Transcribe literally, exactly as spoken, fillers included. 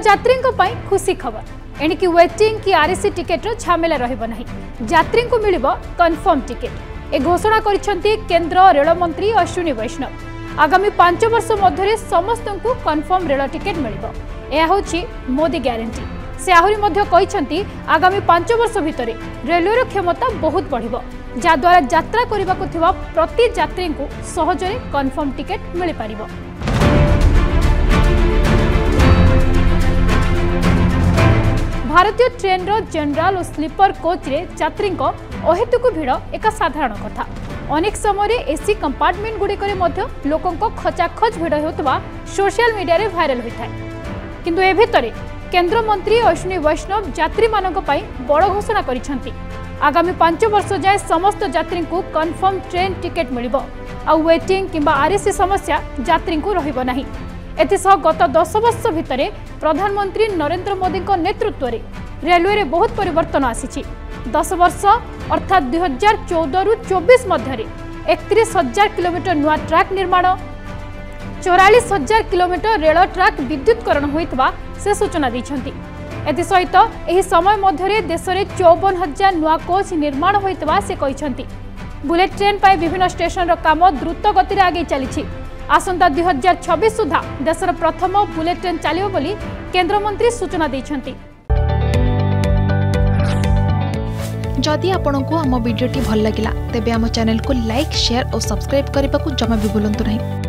यात्री खुशी खबर एणिकी वेटिंग कि आरएसी टिकेट झमेला रहिबो नाही यात्री को मिलिबो कन्फर्म टिकेट ए घोषणा करिसेंती केंद्र रेल मंत्री अश्विनी वैष्णव। आगामी पांच वर्ष मध्य समस्त को कन्फर्म रेल टिकेट मिलिबो यह होछि मोदी ग्यारंटी। से आहुरी मध्य कहिसेंती आगामी पांच वर्ष भितर रेलवे क्षमता बहुत बढ़िबो जद्वारा यात्रा करबाकू थिबा प्रति यात्री को सहजरे कन्फर्म टिकेट मिल पारिबो। भारतीय ट्रेन रो जनरल और स्लीपर कोच रे यात्री अहेतुक भिड़ एक साधारण कथा। अनेक समय एसी कंपार्टमेंट गुड़िक लोकों खचाखच भिड़ होता सोशल मीडिया रे भाइराल होता है। किंतु ए भितर केंद्र मंत्री अश्विनी वैष्णव यात्री मानक पई बड़ घोषणा करिसेंती। आगामी पांच वर्ष जाए समस्त यात्री को कन्फर्म ट्रेन टिकेट मिलिबो आ वेटिंग किंबा आरएसी समस्या यात्री को रहिबो नाही। एतिसह गत दस वर्ष भितर प्रधानमंत्री नरेंद्र मोदी नेतृत्व में रेलवे रे बहुत परिवर्तन आसी। दस वर्ष अर्थात दुई हजार चौदह रु चौबीस मध्य एकतीस हजार किलोमीटर नुआ ट्रैक निर्माण चौरालीस हजार किलोमीटर रेल ट्रैक विद्युतकरण होइतबा से सूचना दैछंती। एतिसहित एही समय मध्य देश में चौवन हजार नुआ कोच निर्माण होइतबा से कहिसंती। बुलेट ट्रेन पाई विभिन्न स्टेशन रो काम द्रुत गति आगे चली। आसंता दुई हजार छब्बीस सुधा देशर प्रथम बुलेट ट्रेन चलियो बोली केंद्र मंत्री सूचना दैछंती। जदि आपंक आम भिडी भल लगा तेब आम चैनल को लाइक शेयर और सब्सक्राइब करने को जमा भी भूलु नहीं।